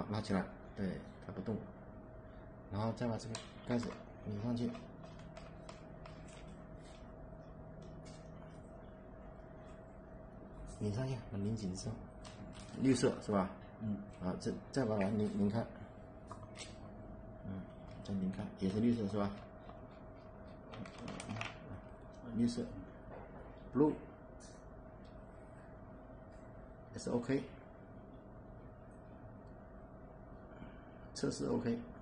好，拉起来，对，它不动，然后再把这个盖子拧上去，拧上去，拧紧之后，绿色是吧？啊，再把它拧开，再拧开，也是绿色是吧？绿色 ，blue 也是 OK，测试 OK。